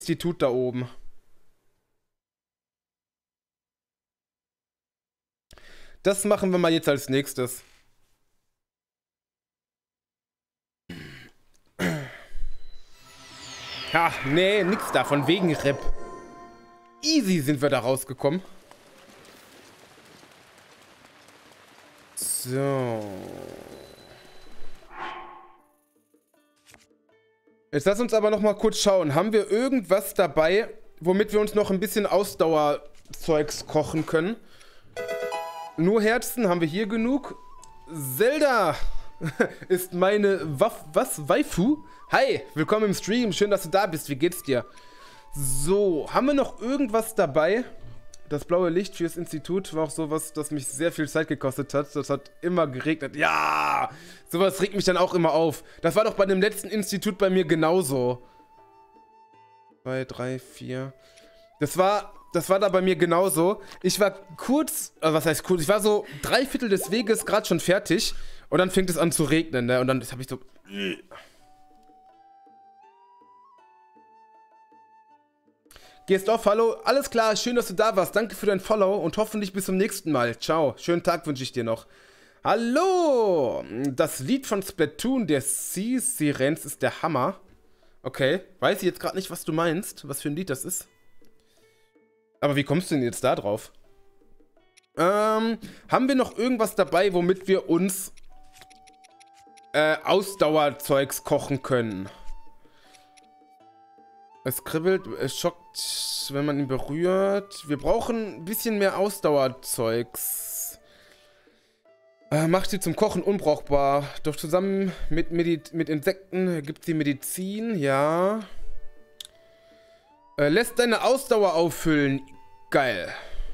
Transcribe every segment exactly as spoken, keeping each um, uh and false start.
Institut da oben. Das machen wir mal jetzt als nächstes. Ha, nee, nix davon, wegen Rip. Easy sind wir da rausgekommen. So. Jetzt lass uns aber noch mal kurz schauen. Haben wir irgendwas dabei, womit wir uns noch ein bisschen Ausdauerzeugs kochen können? Nur Herzen haben wir hier genug. Zelda ist meine Waff... Was? Waifu? Hi, willkommen im Stream. Schön, dass du da bist. Wie geht's dir? So, haben wir noch irgendwas dabei? Das blaue Licht fürs Institut war auch sowas, das mich sehr viel Zeit gekostet hat. Das hat immer geregnet. Ja, sowas regt mich dann auch immer auf. Das war doch bei dem letzten Institut bei mir genauso. Zwei, drei, vier. Das war, das war da bei mir genauso. Ich war kurz, äh, was heißt kurz? Ich war so drei Viertel des Weges gerade schon fertig. Und dann fängt es an zu regnen, ne? Und dann habe ich so... Gehst auf, hallo, alles klar, schön, dass du da warst. Danke für dein Follow und hoffentlich bis zum nächsten Mal. Ciao, schönen Tag wünsche ich dir noch. Hallo, das Lied von Splatoon, der Sea Sirens, ist der Hammer. Okay, weiß ich jetzt gerade nicht, was du meinst, was für ein Lied das ist. Aber wie kommst du denn jetzt da drauf? Ähm, haben wir noch irgendwas dabei, womit wir uns äh, Ausdauerzeugs kochen können? Es kribbelt, es schockt, wenn man ihn berührt. Wir brauchen ein bisschen mehr Ausdauerzeugs. Äh, macht sie zum Kochen unbrauchbar. Doch zusammen mit, Medi mit Insekten gibt sie Medizin, ja. Äh, lässt deine Ausdauer auffüllen. Geil.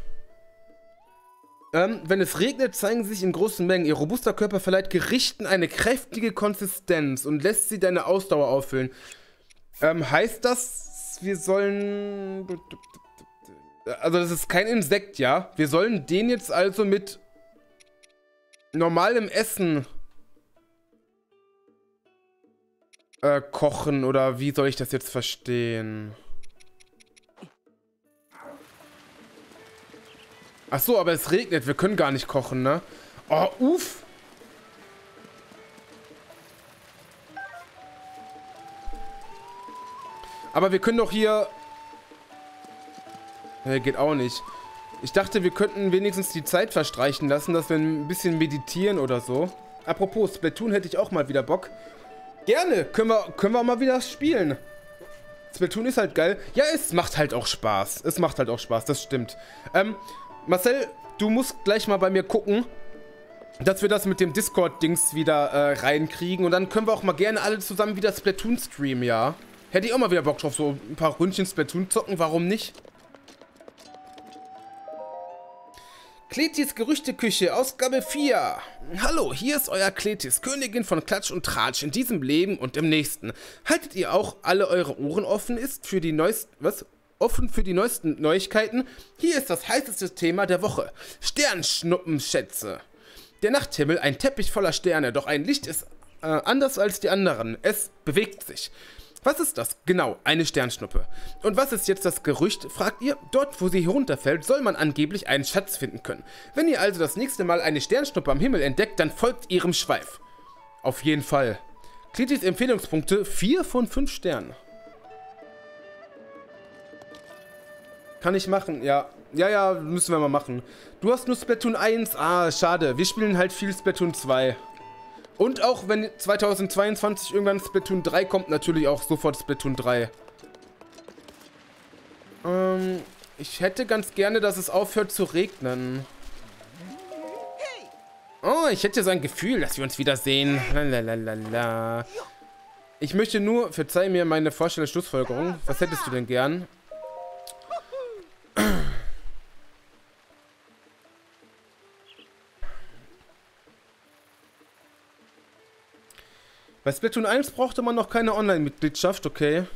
Ähm, wenn es regnet, zeigen sie sich in großen Mengen. Ihr robuster Körper verleiht Gerichten eine kräftige Konsistenz und lässt sie deine Ausdauer auffüllen. Ähm, heißt das, wir sollen... Also das ist kein Insekt, ja? Wir sollen den jetzt also mit normalem Essen äh, kochen, oder wie soll ich das jetzt verstehen? Ach so, aber es regnet, wir können gar nicht kochen, ne? Oh, uff! Aber wir können doch hier... Nee, geht auch nicht. Ich dachte, wir könnten wenigstens die Zeit verstreichen lassen, dass wir ein bisschen meditieren oder so. Apropos, Splatoon hätte ich auch mal wieder Bock. Gerne, können wir, können wir auch mal wieder spielen. Splatoon ist halt geil. Ja, es macht halt auch Spaß. Es macht halt auch Spaß, das stimmt. Ähm, Marcel, du musst gleich mal bei mir gucken, dass wir das mit dem Discord-Dings wieder äh, reinkriegen. Und dann können wir auch mal gerne alle zusammen wieder Splatoon streamen, ja. Hätte ich auch mal wieder Bock drauf, so ein paar Ründchen Splatoon zocken, warum nicht? Kletis Gerüchteküche, Ausgabe vier. Hallo, hier ist euer Kletis, Königin von Klatsch und Tratsch in diesem Leben und im nächsten. Haltet ihr auch alle eure Ohren offen ist für die neuesten, was? Offen für die neuesten Neuigkeiten? Hier ist das heißeste Thema der Woche. Sternschnuppenschätze. Der Nachthimmel, ein Teppich voller Sterne, doch ein Licht ist äh, anders als die anderen. Es bewegt sich. Was ist das? Genau, eine Sternschnuppe. Und was ist jetzt das Gerücht, fragt ihr? Dort, wo sie herunterfällt, soll man angeblich einen Schatz finden können. Wenn ihr also das nächste Mal eine Sternschnuppe am Himmel entdeckt, dann folgt ihrem Schweif. Auf jeden Fall. Kletis Empfehlungspunkte, vier von fünf Sternen. Kann ich machen, ja. Ja, ja, müssen wir mal machen. Du hast nur Splatoon eins, ah, schade. Wir spielen halt viel Splatoon zwei. Und auch wenn zweitausendzweiundzwanzig irgendwann Splatoon drei kommt, natürlich auch sofort Splatoon drei. Ähm, ich hätte ganz gerne, dass es aufhört zu regnen. Oh, ich hätte so ein Gefühl, dass wir uns wiedersehen. Lalalala. Ich möchte nur, verzeih mir meine vorstellende Schlussfolgerung. Was hättest du denn gern? Bei Splatoon eins brauchte man noch keine Online-Mitgliedschaft, okay.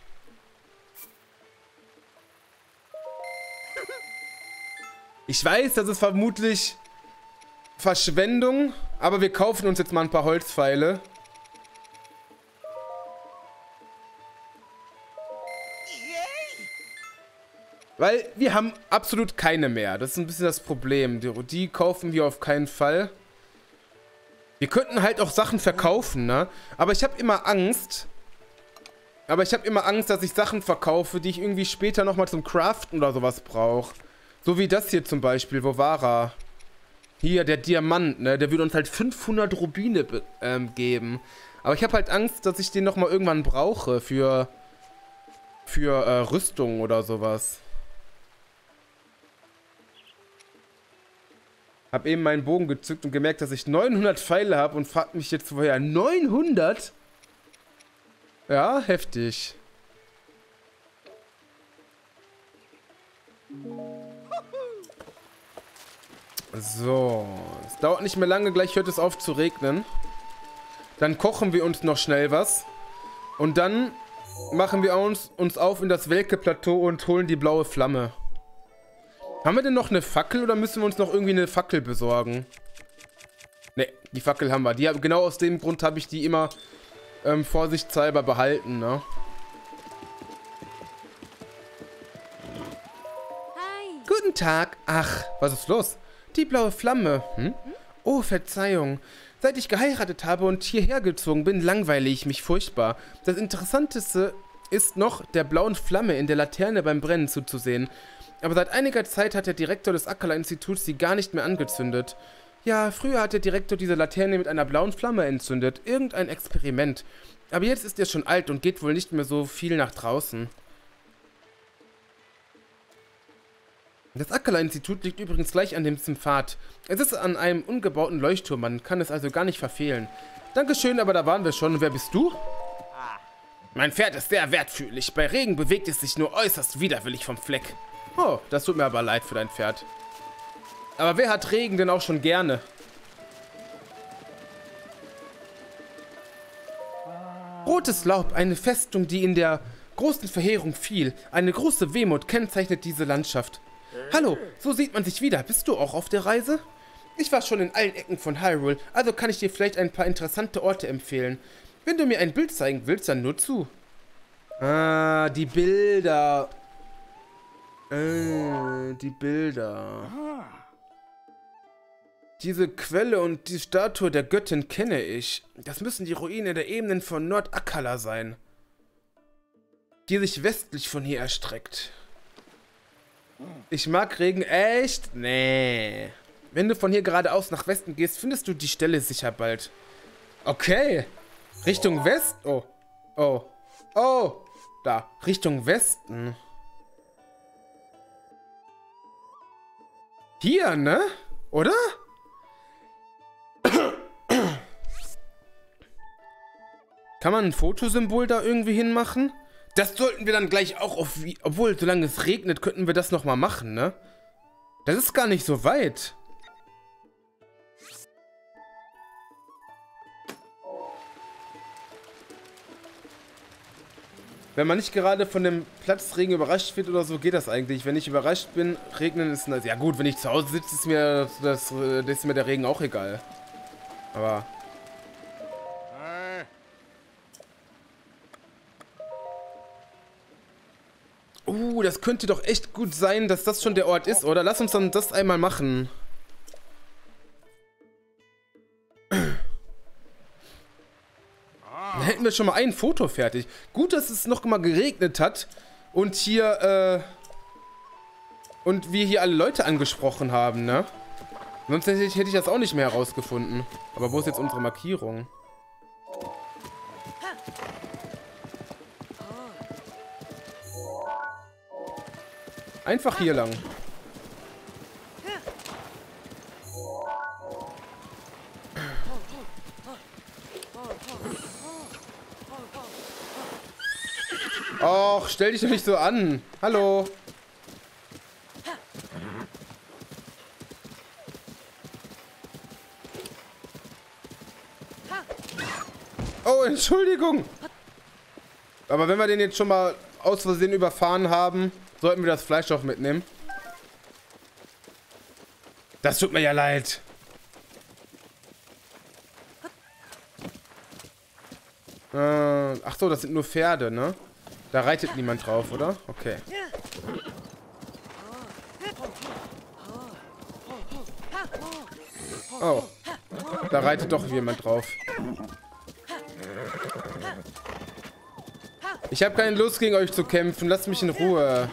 Ich weiß, das ist vermutlich Verschwendung, aber wir kaufen uns jetzt mal ein paar Holzpfeile. Weil wir haben absolut keine mehr. Das ist ein bisschen das Problem. Die, die kaufen wir auf keinen Fall. Wir könnten halt auch Sachen verkaufen, ne? Aber ich habe immer Angst. Aber ich habe immer Angst, dass ich Sachen verkaufe, die ich irgendwie später nochmal zum Craften oder sowas brauche. So wie das hier zum Beispiel. Wo war er? Hier, der Diamant, ne? Der würde uns halt fünfhundert Rubine ähm, geben. Aber ich habe halt Angst, dass ich den nochmal irgendwann brauche für, für äh, Rüstung oder sowas. Hab eben meinen Bogen gezückt und gemerkt, dass ich neunhundert Pfeile habe und fragt mich jetzt, woher neunhundert? Ja, heftig. So, es dauert nicht mehr lange, gleich hört es auf zu regnen. Dann kochen wir uns noch schnell was. Und dann machen wir uns, uns auf in das Welke-Plateau und holen die blaue Flamme. Haben wir denn noch eine Fackel oder müssen wir uns noch irgendwie eine Fackel besorgen? Ne, die Fackel haben wir. Die, genau aus dem Grund habe ich die immer ähm, vorsichtshalber behalten, ne? Hi. Guten Tag. Ach, was ist los? Die blaue Flamme. Hm? Oh, Verzeihung. Seit ich geheiratet habe und hierher gezogen bin, langweile ich mich furchtbar. Das Interessanteste ist noch, der blauen Flamme in der Laterne beim Brennen zuzusehen. Aber seit einiger Zeit hat der Direktor des Akala-Instituts sie gar nicht mehr angezündet. Ja, früher hat der Direktor diese Laterne mit einer blauen Flamme entzündet. Irgendein Experiment. Aber jetzt ist er schon alt und geht wohl nicht mehr so viel nach draußen. Das Akala-Institut liegt übrigens gleich an dem Pfad. Es ist an einem ungebauten Leuchtturm, man kann es also gar nicht verfehlen. Dankeschön, aber da waren wir schon. Und wer bist du? Mein Pferd ist sehr wertfühlig. Bei Regen bewegt es sich nur äußerst widerwillig vom Fleck. Oh, das tut mir aber leid für dein Pferd. Aber wer hat Regen denn auch schon gerne? Rotes Laub, eine Festung, die in der großen Verheerung fiel. Eine große Wehmut kennzeichnet diese Landschaft. Hallo, so sieht man sich wieder. Bist du auch auf der Reise? Ich war schon in allen Ecken von Hyrule, also kann ich dir vielleicht ein paar interessante Orte empfehlen. Wenn du mir ein Bild zeigen willst, dann nur zu. Ah, die Bilder. Äh, die Bilder. Diese Quelle und die Statue der Göttin kenne ich. Das müssen die Ruinen der Ebenen von Nord-Akala sein, die sich westlich von hier erstreckt. Ich mag Regen echt? Nee. Wenn du von hier geradeaus nach Westen gehst, findest du die Stelle sicher bald. Okay. Richtung West? Oh. Oh. Oh. Da. Richtung Westen. Hier, ne? Oder? Kann man ein Fotosymbol da irgendwie hinmachen? Das sollten wir dann gleich auch auf... Obwohl, solange es regnet, könnten wir das nochmal machen, ne? Das ist gar nicht so weit. Wenn man nicht gerade von dem Platzregen überrascht wird oder so, geht das eigentlich. Wenn ich überrascht bin, regnen ist... Ja gut, wenn ich zu Hause sitze, ist mir, das, das ist mir der Regen auch egal. Aber... Uh, das könnte doch echt gut sein, dass das schon der Ort ist, oder? Lass uns dann das einmal machen. Dann hätten wir schon mal ein Foto fertig. Gut, dass es noch mal geregnet hat und hier, äh... und wir hier alle Leute angesprochen haben, ne? Sonst hätte ich, hätte ich das auch nicht mehr herausgefunden. Aber wo ist jetzt unsere Markierung? Einfach hier lang. Och, stell dich doch nicht so an. Hallo. Oh, Entschuldigung. Aber wenn wir den jetzt schon mal aus Versehen überfahren haben, sollten wir das Fleisch auch mitnehmen. Das tut mir ja leid. Äh, ach so, das sind nur Pferde, ne? Da reitet niemand drauf, oder? Okay. Oh. Da reitet doch jemand drauf. Ich habe keine Lust, gegen euch zu kämpfen. Lasst mich in Ruhe.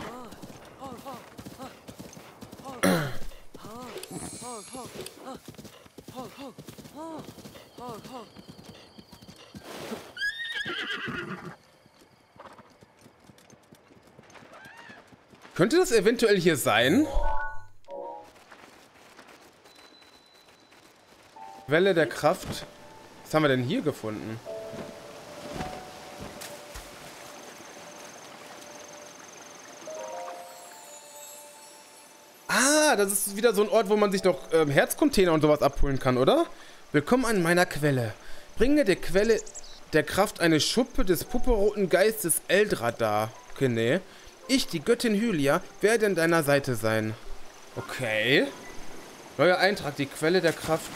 Könnte das eventuell hier sein? Welle der Kraft. Was haben wir denn hier gefunden? Ah, das ist wieder so ein Ort, wo man sich doch ähm, Herzcontainer und sowas abholen kann, oder? Willkommen an meiner Quelle. Bringe der Quelle der Kraft eine Schuppe des purpurroten Geistes Eldradar. Okay, nee. Ich, die Göttin Hylia, werde an deiner Seite sein. Okay. Neuer Eintrag, die Quelle der Kraft.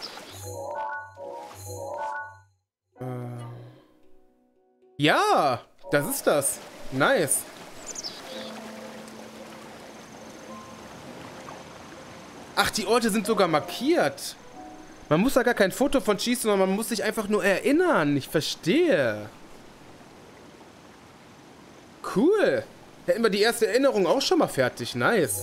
Äh. Ja, das ist das. Nice. Ach, die Orte sind sogar markiert. Man muss da gar kein Foto von schießen, sondern man muss sich einfach nur erinnern. Ich verstehe. Cool. Hätten wir die erste Erinnerung auch schon mal fertig. Nice.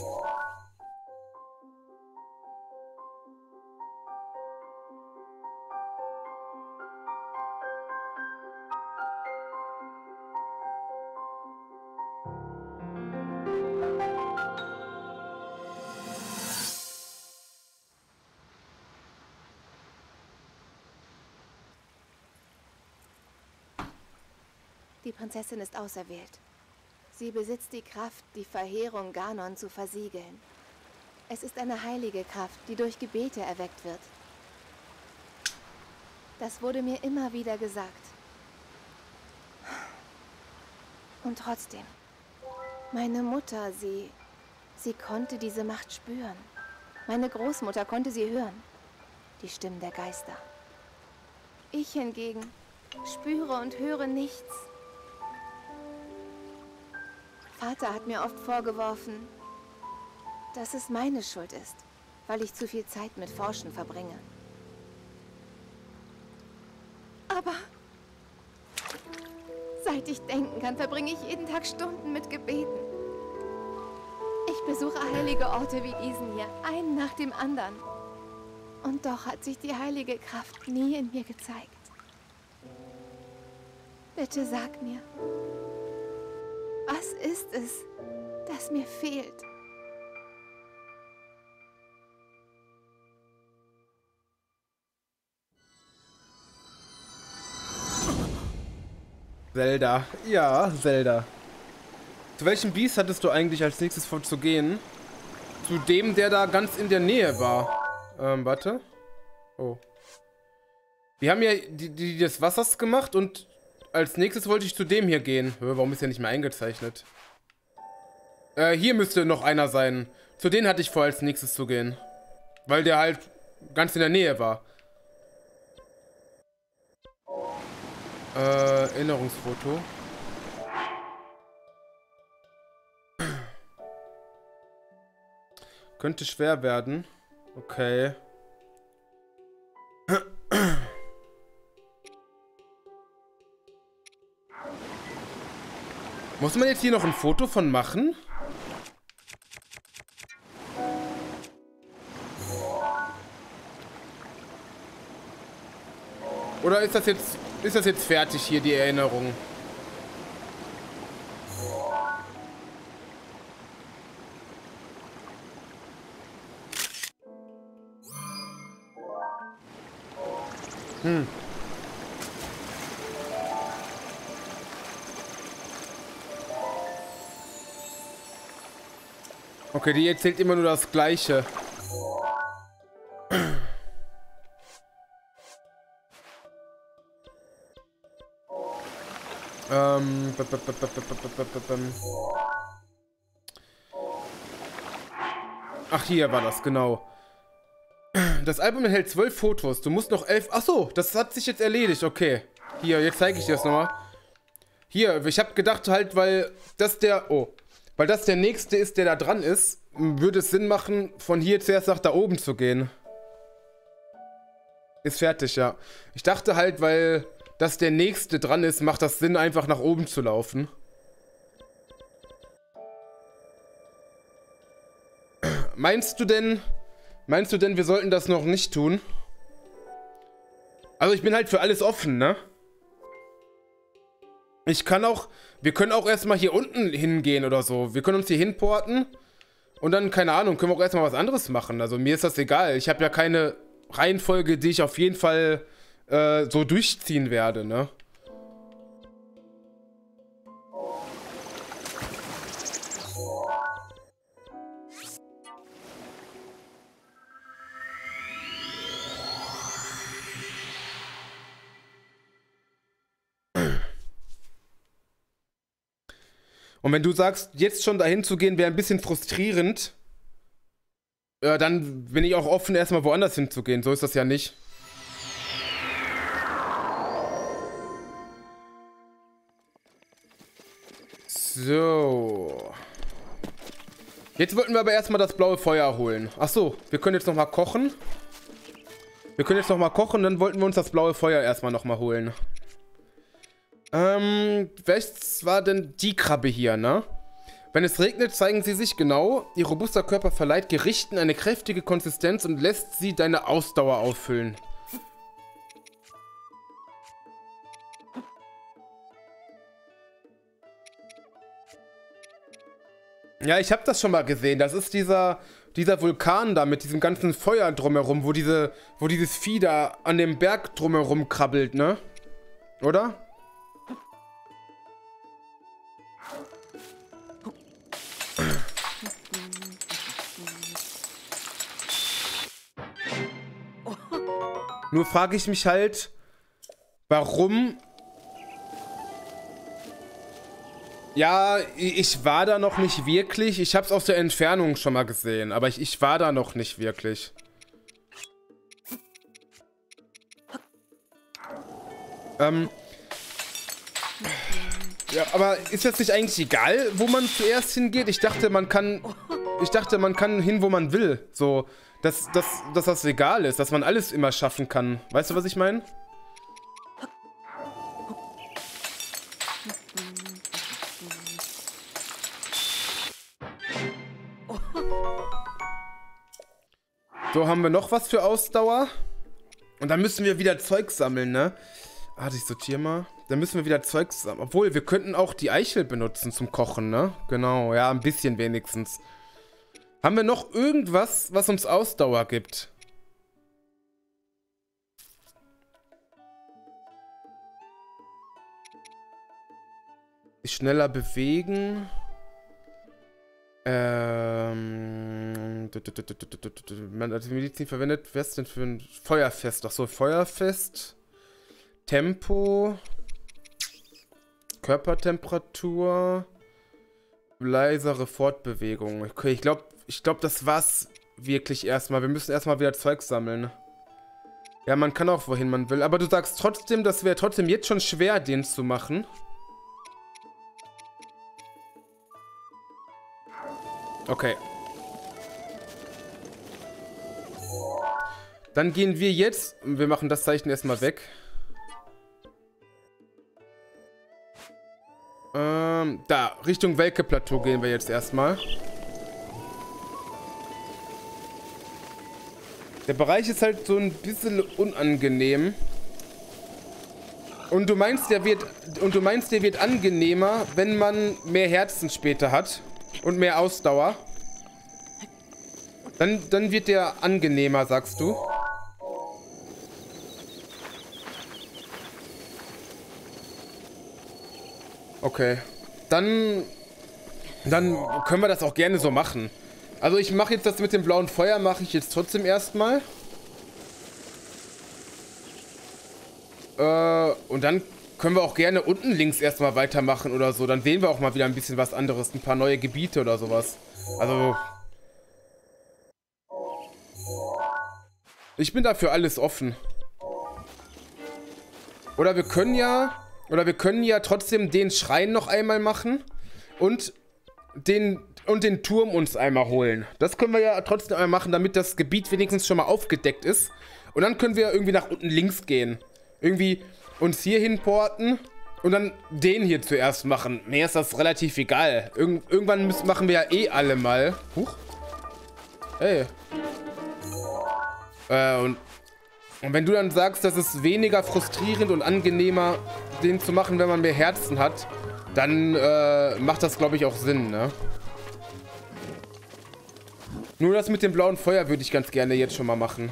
Die Prinzessin ist auserwählt. Sie besitzt die Kraft, die Verheerung Ganon zu versiegeln. Es ist eine heilige Kraft, die durch Gebete erweckt wird. Das wurde mir immer wieder gesagt. Und trotzdem, meine Mutter, sie, sie konnte diese Macht spüren. Meine Großmutter konnte sie hören. Die Stimmen der Geister. Ich hingegen spüre und höre nichts. Vater hat mir oft vorgeworfen, dass es meine Schuld ist, weil ich zu viel Zeit mit Forschen verbringe. Aber seit ich denken kann, verbringe ich jeden Tag Stunden mit Gebeten. Ich besuche heilige Orte wie diesen hier, einen nach dem anderen. Und doch hat sich die heilige Kraft nie in mir gezeigt. Bitte sag mir, was ist es, das mir fehlt? Zelda. Ja, Zelda. Zu welchem Biest hattest du eigentlich als nächstes vorzugehen? Zu dem, der da ganz in der Nähe war. Ähm, warte. Oh. Wir haben ja die, die des Wassers gemacht und als nächstes wollte ich zu dem hier gehen. Warum ist der nicht mehr eingezeichnet? Äh, hier müsste noch einer sein. Zu denen hatte ich vor, als nächstes zu gehen. Weil der halt ganz in der Nähe war. Äh, Erinnerungsfoto. Könnte schwer werden. Okay. Muss man jetzt hier noch ein Foto von machen? Oder ist das jetzt ist das jetzt fertig hier, die Erinnerung? Hm. Okay, die erzählt immer nur das Gleiche. ähm. Ach, hier war das, genau. Das Album enthält zwölf Fotos. Du musst noch elf... Ach so, das hat sich jetzt erledigt. Okay. Hier, jetzt zeige ich dir das nochmal. Hier, ich habe gedacht halt, weil das der... Oh. Weil das der nächste ist, der da dran ist, würde es Sinn machen, von hier zuerst nach da oben zu gehen. Ist fertig, ja. Ich dachte halt, weil das der nächste dran ist, macht das Sinn, einfach nach oben zu laufen. Meinst du denn, meinst du denn, wir sollten das noch nicht tun? Also ich bin halt für alles offen, ne? Ich kann auch, wir können auch erstmal hier unten hingehen oder so. Wir können uns hier hinporten und dann, keine Ahnung, können wir auch erstmal was anderes machen. Also mir ist das egal. Ich habe ja keine Reihenfolge, die ich auf jeden Fall äh, so durchziehen werde, ne? Und wenn du sagst, jetzt schon dahin zu gehen, wäre ein bisschen frustrierend, äh, dann bin ich auch offen, erstmal woanders hinzugehen. So ist das ja nicht. So. Jetzt wollten wir aber erstmal das blaue Feuer holen. Ach so, wir können jetzt nochmal kochen. Wir können jetzt nochmal kochen, dann wollten wir uns das blaue Feuer erstmal nochmal holen. Ähm, was war denn die Krabbe hier, ne? Wenn es regnet, zeigen sie sich genau. Ihr robuster Körper verleiht Gerichten eine kräftige Konsistenz und lässt sie deine Ausdauer auffüllen. Ja, ich habe das schon mal gesehen. Das ist dieser, dieser Vulkan da mit diesem ganzen Feuer drumherum, wo diese, wo dieses Vieh da an dem Berg drumherum krabbelt, ne? Oder? Nur frage ich mich halt, warum... Ja, ich war da noch nicht wirklich. Ich habe es aus der Entfernung schon mal gesehen, aber ich, ich war da noch nicht wirklich. Ähm... Ja, aber ist das nicht eigentlich egal, wo man zuerst hingeht? Ich dachte, man kann... Ich dachte, man kann hin, wo man will. So... Dass, dass, dass das egal ist, dass man alles immer schaffen kann. Weißt du, was ich meine? So, haben wir noch was für Ausdauer? Und dann müssen wir wieder Zeug sammeln, ne? Warte, ich sortiere mal. Dann müssen wir wieder Zeug sammeln. Obwohl, wir könnten auch die Eichel benutzen zum Kochen, ne? Genau, ja, ein bisschen wenigstens. Haben wir noch irgendwas, was uns Ausdauer gibt? Sich schneller bewegen. Ähm. Man hat die Medizin verwendet. Was ist denn für ein Feuerfest? Ach so, Feuerfest. Tempo. Körpertemperatur. Leisere Fortbewegung. Okay, ich glaube, ich glaube, das war's wirklich erstmal. Wir müssen erstmal wieder Zeug sammeln. Ja, man kann auch wohin man will. Aber du sagst trotzdem, das wäre trotzdem jetzt schon schwer, den zu machen. Okay. Dann gehen wir jetzt... Wir machen das Zeichen erstmal weg. Ähm, da, Richtung Welke-Plateau gehen wir jetzt erstmal. Der Bereich ist halt so ein bisschen unangenehm. Und du meinst, der wird, und du meinst, der wird angenehmer, wenn man mehr Herzen später hat und mehr Ausdauer. Dann, dann wird der angenehmer, sagst du? Okay. Dann, dann können wir das auch gerne so machen. Also ich mache jetzt das mit dem blauen Feuer, mache ich jetzt trotzdem erstmal. Äh, und dann können wir auch gerne unten links erstmal weitermachen oder so. Dann sehen wir auch mal wieder ein bisschen was anderes, ein paar neue Gebiete oder sowas. Also... Ich bin dafür alles offen. Oder wir können ja... Oder wir können ja trotzdem den Schrein noch einmal machen. Und den und den Turm uns einmal holen. Das können wir ja trotzdem einmal machen, damit das Gebiet wenigstens schon mal aufgedeckt ist. Und dann können wir irgendwie nach unten links gehen. Irgendwie uns hier hinporten und dann den hier zuerst machen. Mir ist das relativ egal. Irg irgendwann müssen, machen wir ja eh alle mal. Huch. Hey. Äh, und, und wenn du dann sagst, dass es weniger frustrierend und angenehmer, den zu machen, wenn man mehr Herzen hat, dann äh, macht das, glaube ich, auch Sinn, ne? Nur das mit dem blauen Feuer würde ich ganz gerne jetzt schon mal machen.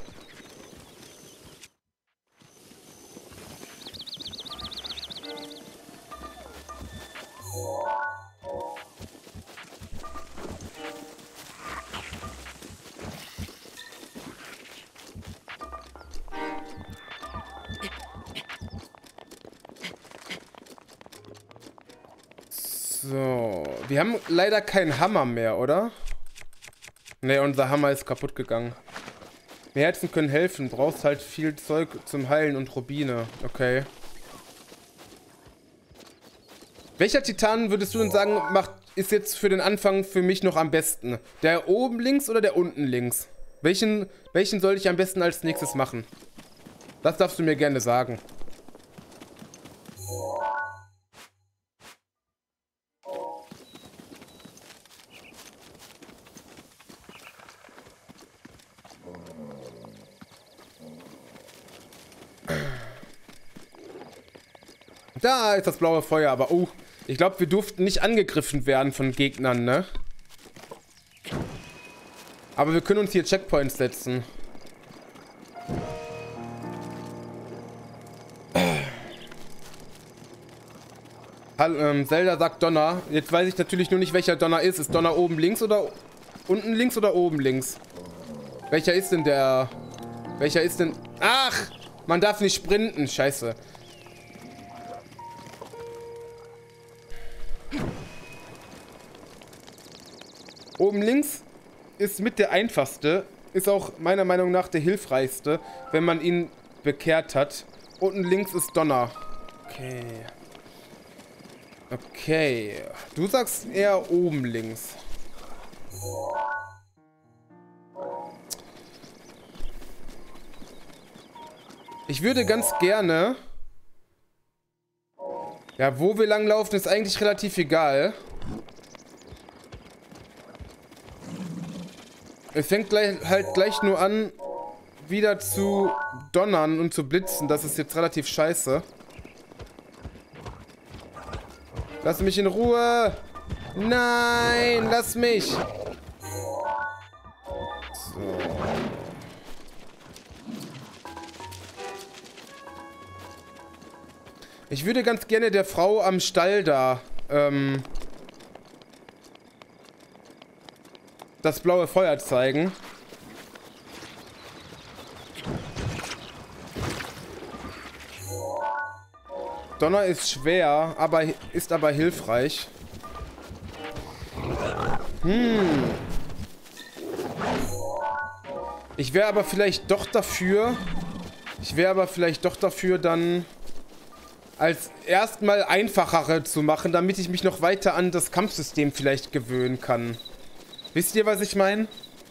So, wir haben leider keinen Hammer mehr, oder? Ne, unser Hammer ist kaputt gegangen. Mehr Herzen können helfen, brauchst halt viel Zeug zum Heilen und Rubine. Okay. Welcher Titan würdest du denn sagen, macht, ist jetzt für den Anfang für mich noch am besten? Der oben links oder der unten links? Welchen, welchen soll ich am besten als nächstes machen? Das darfst du mir gerne sagen. Da ist das blaue Feuer, aber oh, ich glaube, wir durften nicht angegriffen werden von Gegnern, ne? Aber wir können uns hier Checkpoints setzen. Hallo, ähm, Zelda sagt Donner. Jetzt weiß ich natürlich nur nicht, welcher Donner ist. Ist Donner oben links oder unten links oder oben links? Welcher ist denn der... Welcher ist denn... Ach! Man darf nicht sprinten. Scheiße. Oben links ist mit der einfachste, ist auch meiner Meinung nach der hilfreichste, wenn man ihn bekehrt hat. Unten links ist Donner. Okay. Okay. Du sagst eher oben links. Ich würde ganz gerne... Ja, wo wir langlaufen, ist eigentlich relativ egal. Es fängt gleich, halt gleich nur an, wieder zu donnern und zu blitzen. Das ist jetzt relativ scheiße. Lass mich in Ruhe! Nein, lass mich! So. Ich würde ganz gerne der Frau am Stall da, ähm... das blaue Feuer zeigen. Donner ist schwer, aber ist aber hilfreich. Hm. Ich wäre aber vielleicht doch dafür. Ich wäre aber vielleicht doch dafür, dann als erstmal einfachere zu machen, damit ich mich noch weiter an das Kampfsystem vielleicht gewöhnen kann. Wisst ihr, was ich meine?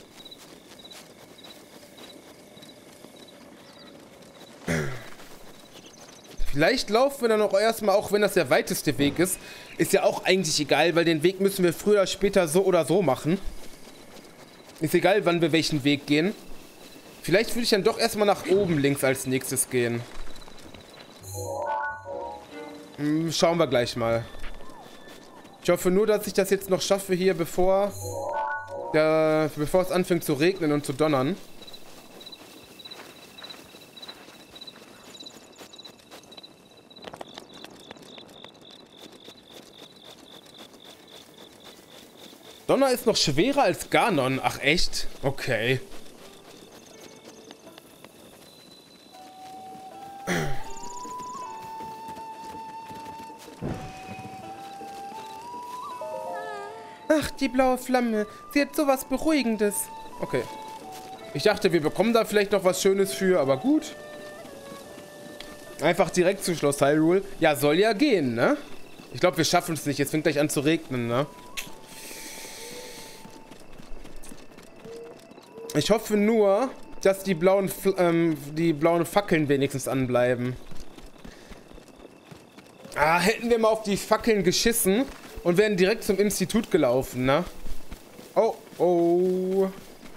Vielleicht laufen wir dann auch erstmal, auch wenn das der weiteste Weg ist. Ist ja auch eigentlich egal, weil den Weg müssen wir früher oder später so oder so machen. Ist egal, wann wir welchen Weg gehen. Vielleicht würde ich dann doch erstmal nach oben links als nächstes gehen. Hm, schauen wir gleich mal. Ich hoffe nur, dass ich das jetzt noch schaffe hier, bevor... Ja, bevor es anfängt zu regnen und zu donnern. Donner ist noch schwerer als Ganon. Ach echt? Okay. Ach, die blaue Flamme. Sie hat sowas Beruhigendes. Okay. Ich dachte, wir bekommen da vielleicht noch was Schönes für, aber gut. Einfach direkt zu Schloss Hyrule. Ja, soll ja gehen, ne? Ich glaube, wir schaffen es nicht. Jetzt fängt gleich an zu regnen, ne? Ich hoffe nur, dass die blauen, ähm, die blauen Fackeln wenigstens anbleiben. Ah, hätten wir mal auf die Fackeln geschissen und wären direkt zum Institut gelaufen, ne? Oh, oh.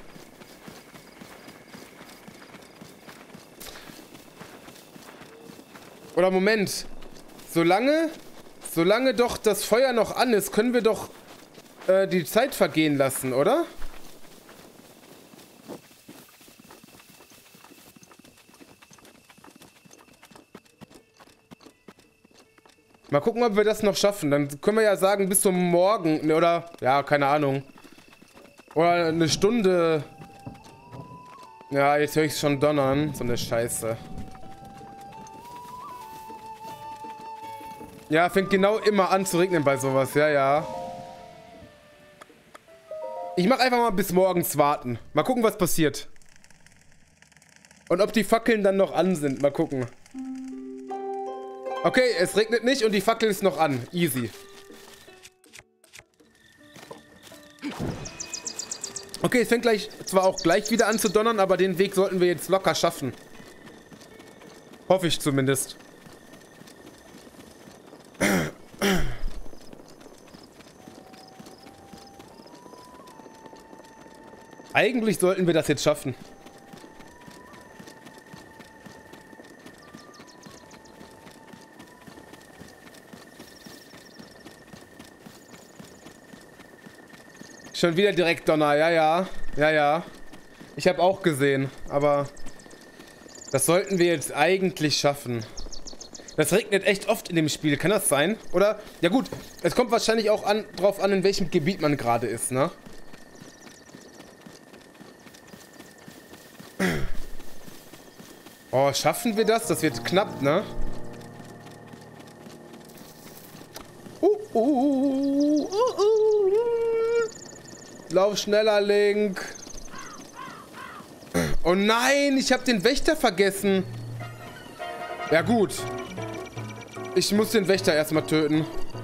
Oder Moment. Solange, solange doch das Feuer noch an ist, können wir doch äh, die Zeit vergehen lassen, oder? Mal gucken, ob wir das noch schaffen. Dann können wir ja sagen, bis zum Morgen. Oder, ja, keine Ahnung. Oder eine Stunde. Ja, jetzt höre ich es schon donnern. So eine Scheiße. Ja, fängt genau immer an zu regnen bei sowas. Ja, ja. Ich mache einfach mal bis morgens warten. Mal gucken, was passiert. Und ob die Fackeln dann noch an sind. Mal gucken. Okay, es regnet nicht und die Fackel ist noch an. Easy. Okay, es fängt gleich zwar auch gleich wieder an zu donnern, aber den Weg sollten wir jetzt locker schaffen. Hoffe ich zumindest. Eigentlich sollten wir das jetzt schaffen. Schon wieder direkt Donner, ja, ja, ja, ja. Ich habe auch gesehen, aber das sollten wir jetzt eigentlich schaffen. Das regnet echt oft in dem Spiel, kann das sein? Oder? Ja gut, es kommt wahrscheinlich auch an, drauf an, in welchem Gebiet man gerade ist, ne? Oh, schaffen wir das? Das wird knapp, ne? Uh, uh, uh, uh, uh. Lauf schneller, Link. Oh nein, ich habe den Wächter vergessen. Ja gut. Ich muss den Wächter erstmal töten.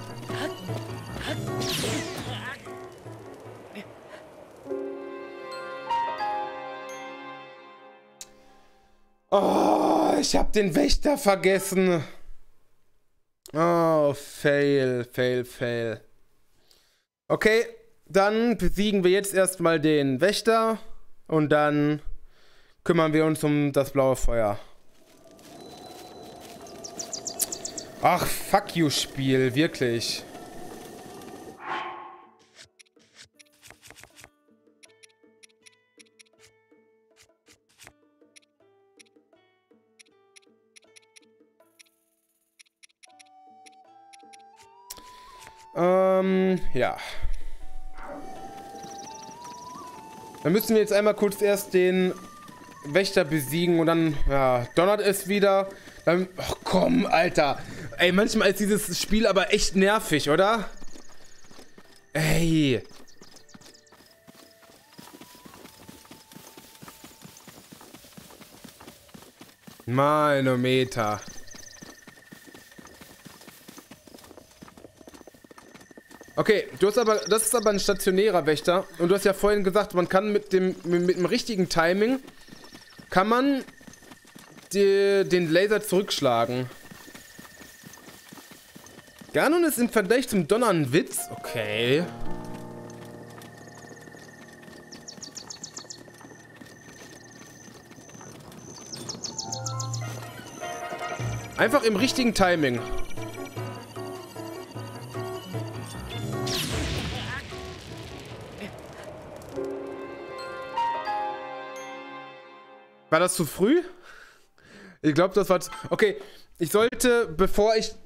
Oh, ich habe den Wächter vergessen. Oh, fail, fail, fail. Okay, dann besiegen wir jetzt erstmal den Wächter und dann kümmern wir uns um das blaue Feuer. Ach, fuck you, Spiel, wirklich. Ähm, ja. Dann müssen wir jetzt einmal kurz erst den Wächter besiegen und dann, ja, donnert es wieder. Dann, ach komm, Alter. Ey, manchmal ist dieses Spiel aber echt nervig, oder? Ey. Manometer. Okay, du hast aber, das ist aber ein stationärer Wächter und du hast ja vorhin gesagt, man kann mit dem, mit, mit dem richtigen Timing, kann man die, den Laser zurückschlagen. Ganon ist im Vergleich zum Donner ein Witz? Okay. Einfach im richtigen Timing. War das zu früh? Ich glaube, das war... Okay, ich sollte, bevor ich